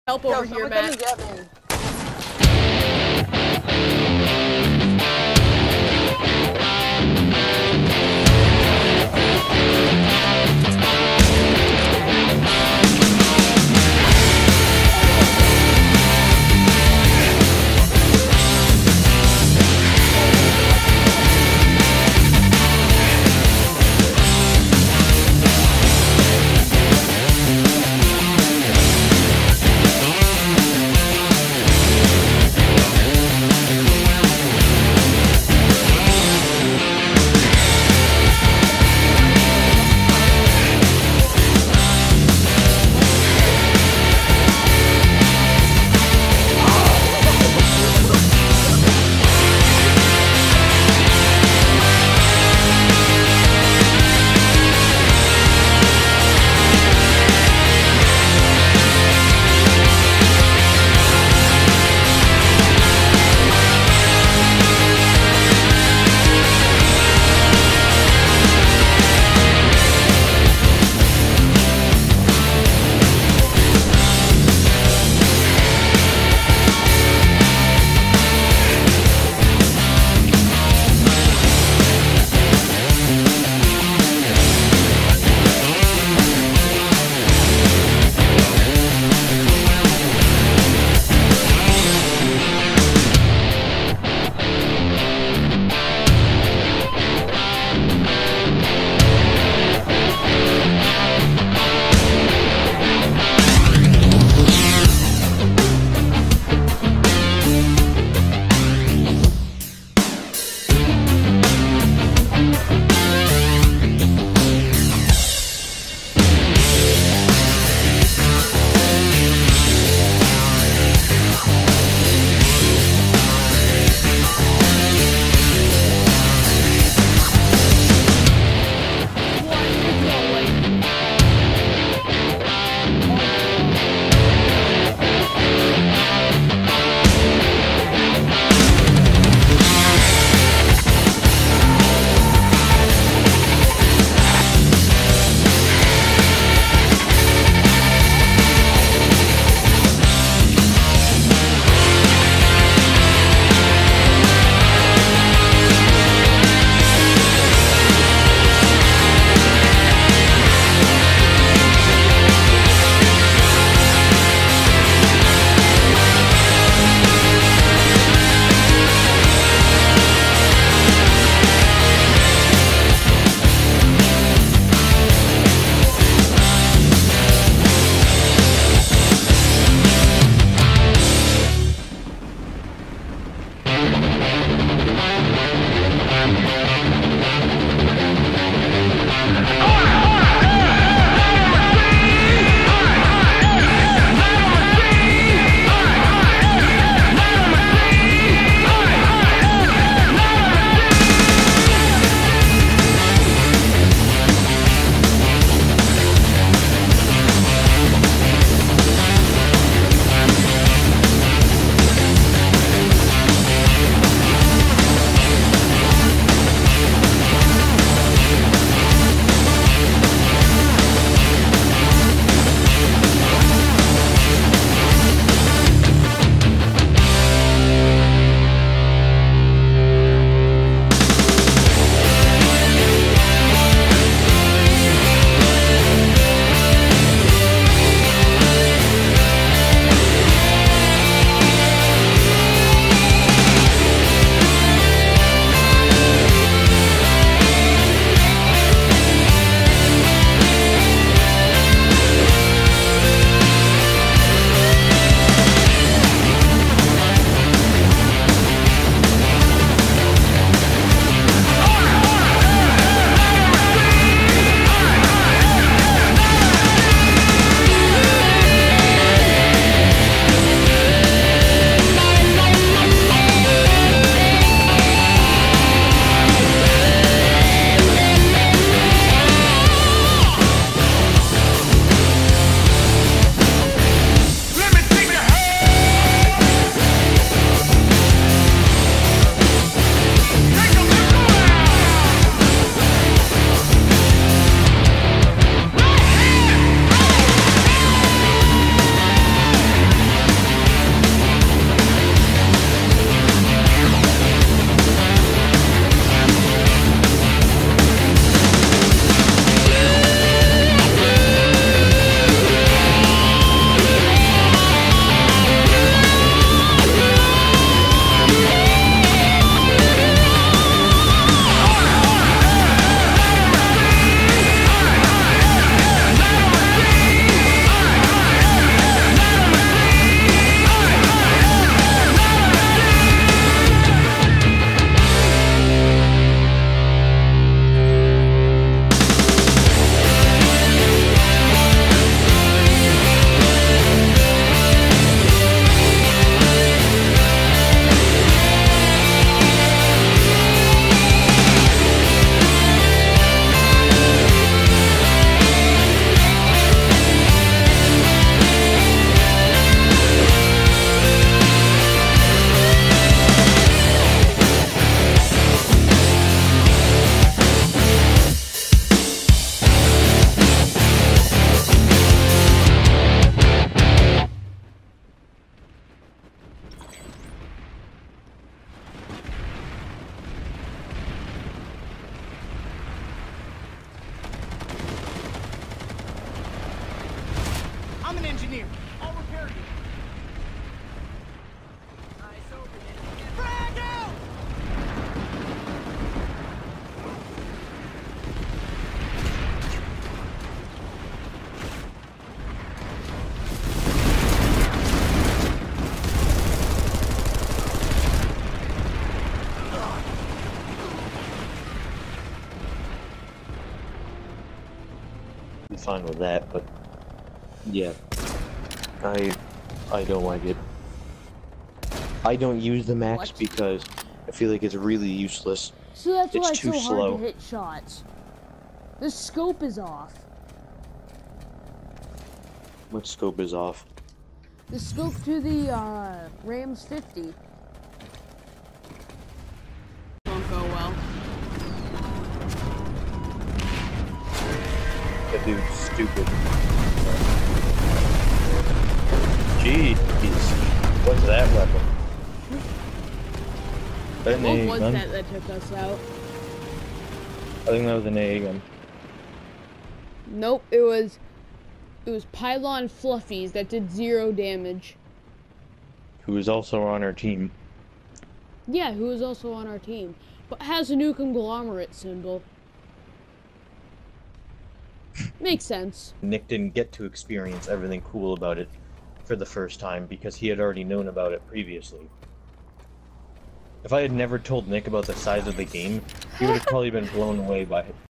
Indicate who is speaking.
Speaker 1: Help over here, Matt.
Speaker 2: Get me.
Speaker 1: fine with that, but yeah, I don't like it. I don't use the max because I feel like it's really useless.
Speaker 2: So that's why it's
Speaker 1: too
Speaker 2: so
Speaker 1: slow.
Speaker 2: hard to hit shots. The scope is off.
Speaker 1: What scope is off?
Speaker 2: The scope to the Rams 50. Won't go well.
Speaker 1: That dude's stupid. Jeez, what's that weapon?
Speaker 2: What was that took us out?
Speaker 1: I think that was an AA gun.
Speaker 2: Nope, it was pylon fluffies that did 0 damage.
Speaker 1: Who is also on our team.
Speaker 2: Yeah, who is also on our team, but has a new conglomerate symbol. Makes sense.
Speaker 1: Nick didn't get to experience everything cool about it for the first time because he had already known about it previously. If I had never told Nick about the size of the game, he would have probably been blown away by it.